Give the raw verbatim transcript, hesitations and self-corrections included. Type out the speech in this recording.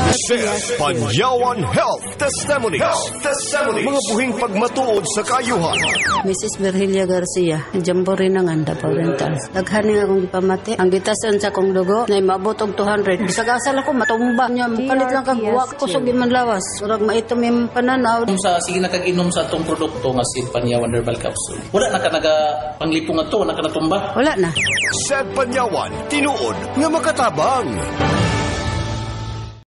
Seth Panyawan Health Testimonies. Health Testimonies. Mga buhing pagmatuod sa kayuhan. Missus Virgilia Garcia, Jamboree ng Anda, Paurental. Daghani nga akong ipamati. Ang gitasan sa kong dugo, na imabot og two hundred. Bisagasal ako, matumba niya. Kalit lang kagwak ko sa giman lawas. Urag maitom yung pananaw. Sa sige nakag-inom sa itong produkto nga si Panyawan Herbal Capsule. Wala na ka naga-panglipong ito, naka natumba? Wala na. Seth Panyawan, tinuod nga makatabang.